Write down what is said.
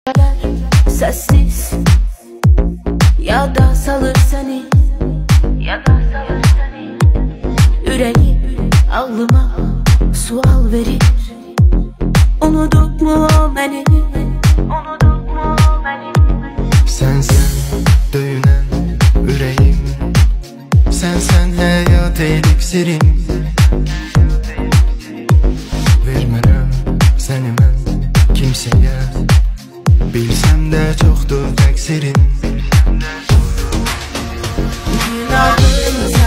Sessiz yada salır seni, yüreğim ağlıma sual verir. Unuduk mu o beni? Sensen döyünen yüreğim, sensen hayat eliksirim. Vermərəm səni mən kimsəyə, bilsəm də çoxdur təqsirim. Günahım